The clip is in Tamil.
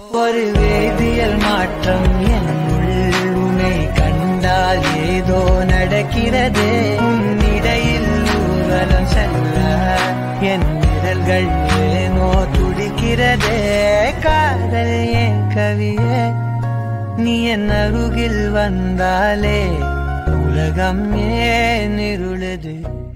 ஒரு வேதியியல் மாற்றம் என்னுள் உன்னை கண்டால் ஏதோ நடக்கிறதே இடையில் ஊர்வலம் செல்ல என் விரல்கள் ஏனோ துடிக்கிறதே காதல் ஏன் கவியே நீ என் அருகில் வந்தாலே உலகம் ஏன் இருளுது